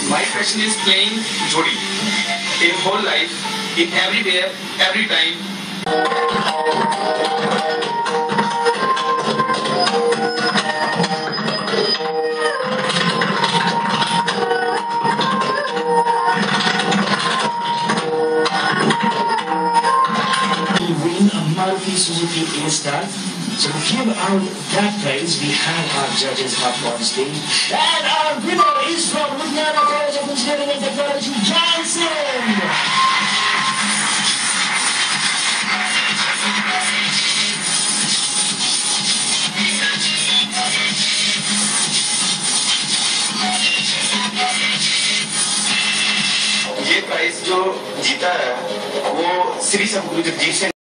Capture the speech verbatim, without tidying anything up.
My passion is playing Jodi in whole life, in everywhere, every time. Win a Maruti Suzuki A-Star. So to give out that prize, we have our judges up on stage. And our winner is from Ludhiana College of Engineering and Technology, Johnson! ये prize जो जीता है वो श्री सतगुरु जगजीत सिंह